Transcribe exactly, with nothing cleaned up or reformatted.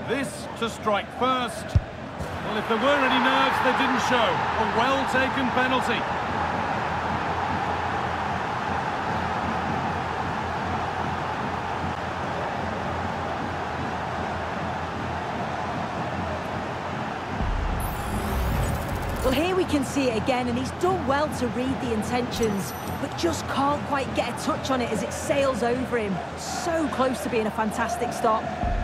This to strike first. Well, if there were any nerves, they didn't show. A well-taken penalty. Well, here we can see it again, and he's done well to read the intentions, but just can't quite get a touch on it as it sails over him. So close to being a fantastic stop.